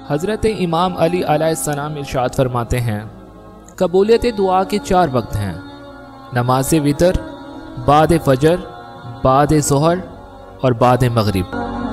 हज़रत इमाम अली अलैहिस्सलाम इरशाद फरमाते हैं, कबूलियत दुआ के 4 वक्त हैं, नमाज वितर, बाद फजर, बाद ज़ोहर और बाद मगरिब।